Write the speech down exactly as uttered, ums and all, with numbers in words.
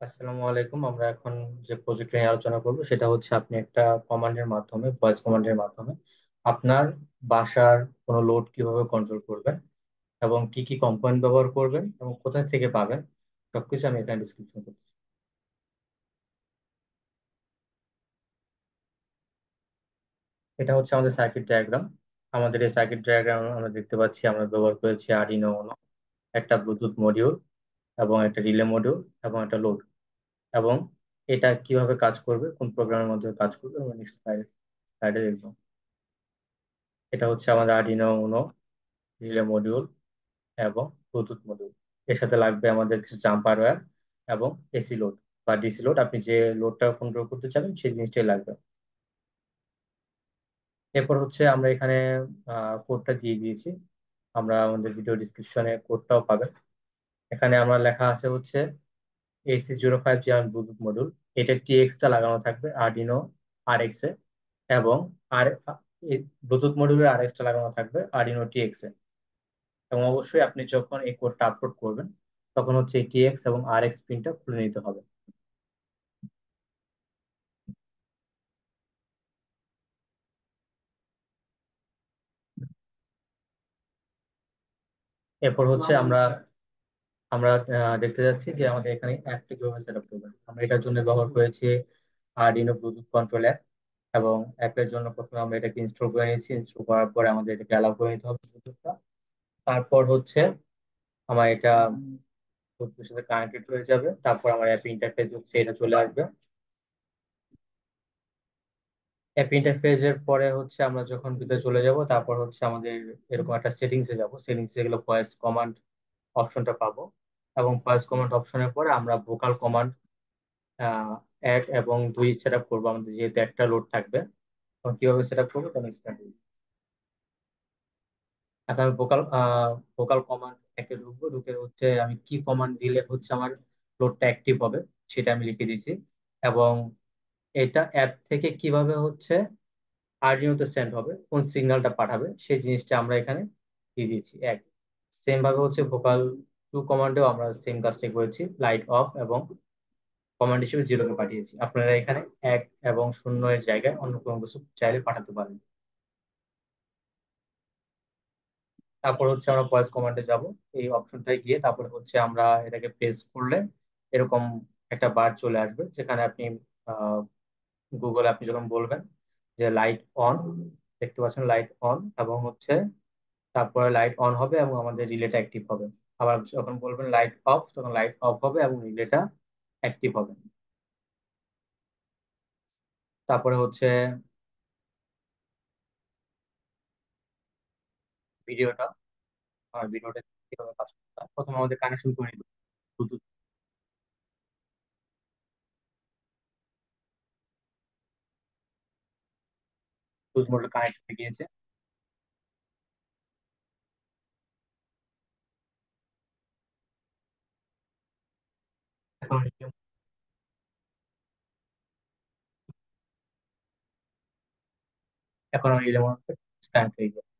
আসসালামু আলাইকুম। আমরা এখন যে প্রজেক্ট নিয়ে আলোচনা করব সেটা হচ্ছে আপনি একটা কমান্ডের মাধ্যমে, ভয়েস কমান্ডের মাধ্যমে আপনার বাসার কোনো লোড কিভাবে কন্ট্রোল করবেন এবং কি কি কম্পোনেন্ট ব্যবহার করবেন এবং কোথা থেকে পাবেন সবকিছু আমি এখানে ডিসক্রিপশন করছি। এটা হচ্ছে আমাদের সার্কিট ডায়াগ্রাম। আমাদের এই সার্কিট ডায়াগ্রাম আমরা দেখতে পাচ্ছি আমরা ব্যবহার করেছি আরডিনো উনো, একটা ব্লুটুথ মডিউল এবং একটা রিলে মডিউল এবং একটা লোড, এবং এটা কিভাবে কাজ করবে, কোন প্রোগ্রামের মধ্যে কাজ করবে এবং নেক্সট স্লাইডে দেখবো। এটা হচ্ছে আমাদের আর্ডিনো উনো রিলে মডিউল এবং ব্লুটুথ মডিউল। এর সাথে লাগবে আমাদের কিছু জাম্পার ওয়্যার এবং এসি লোড বা ডিসি লোড, আপনি যে লোডটা কন্ট্রোল করতে চান সেই জিনিসটাই লাগবে। এরপর হচ্ছে আমরা এখানে কোডটা দিয়ে দিয়েছি, আমরা আমাদের ভিডিও ডিসক্রিপশনে কোডটাও পাবেন। এখানে আমরা লেখা আছে হচ্ছে AC zero five G Bluetooth module, এটা টিএক্সটা লাগানো থাকবে আর্ডিনো আর এক্স এ, এবং আর ব্লুটুথ মডিউলের আর এক্সটা লাগানো থাকবে আর্ডিনো টিএক্স এ। এবং অবশ্যই আপনি যখন এই কোডটা আপলোড করবেন তখন হচ্ছে এই টিএক্স এবং আর এক্স পিনটা খুলে নিতে হবে। এরপর হচ্ছে আমরা আমরা আহ, দেখতে যাচ্ছি যে আমাদের এখানে অ্যাপটা কিভাবে সেট আপ করবেন। আমরা এটার জন্য ব্যবহার করেছি আরডিনো ব্লুটুথ কন্ট্রোল অ্যাপ, এবং অ্যাপের জন্য প্রথমে আমরা এটাকে ইনস্টল করে নিয়েছি। ইনস্টল করার পরে আমাদের এটাকে অ্যালাউ করে নিতে হবে ব্লুটুথটা। তারপর হচ্ছে আমার এটা ব্লুটুথের সাথে কানেক্টেড হয়ে যাবে, তারপর আমার অ্যাপ ইন্টারফেস হচ্ছে এটা চলে আসবে। অ্যাপ ইন্টারফেসের পরে হচ্ছে আমরা যখন ভিতরে চলে যাব তারপর হচ্ছে আমাদের এরকম একটা সেটিংস এ যাব, সেটিংস এ গেলে ভয়েস কমান্ড অপশনটা পাবো, এবং ভয়েস কমান্ড অপশনের পরে আমরা ভোকাল কমান্ড এক এবং দুই সেট আপ করবো। আমাদের যেহেতু একটা লোড থাকবে, তখন কিভাবে সেট আপ করবো তখন explain করবো। এখন আমি ভোকাল ভোকাল কমান্ড একে ঢুকবো, ঢুকে হচ্ছে আমি কি কমান্ড দিলে হচ্ছে আমার লোডটা অ্যাক্টিভ হবে সেটা আমি লিখে দিয়েছি। এবং এটা অ্যাপ থেকে কিভাবে হচ্ছে আরডিনোতে সেন্ড হবে, কোন সিগন্যালটা পাঠাবে সেই জিনিসটা আমরা এখানে দিয়ে দিয়েছি এক। সেম ভাবে হচ্ছে ভোকাল টু কমান্ডেও আমরা সেম কাজটাই করেছি, লাইট অফ এবং কমান্ড হিসেবে জিরোকে পাঠিয়েছি। আপনারা এখানে এক এবং শূন্য এর জায়গায় অন্য কোনো কিছু চাইলে পাঠাতে পারেন। তারপর হচ্ছে আমরা ভয়েস কমান্ডে যাব, এই অপশনটায় গিয়ে তারপর হচ্ছে আমরা এটাকে প্রেস করলে এরকম একটা বার চলে আসবে, যেখানে আপনি গুগল আপনি যখন বলবেন যে লাইট অন, দেখতে পাচ্ছেন লাইট অন, এবং হচ্ছে তারপরে লাইট অন হবে এবং আমাদের রিলেটা অ্যাক্টিভ হবে। আবার যখন বলবেন লাইট অফ তখন লাইট অফ হবে এবং রিলেটা অ্যাক্টিভ হবে। তারপরে হচ্ছে ভিডিওটা, আর ভিডিওটা কিভাবে কাজ করতে হয় প্রথমে আমাদের কানেকশন করে নিতে হবে। ব্লুটুথ ব্লুটুথ মোডে কানেক্ট হয়ে গিয়েছে। এখন এখন আমি রিলে মোড স্ট্যান্ড হয়ে গেছে।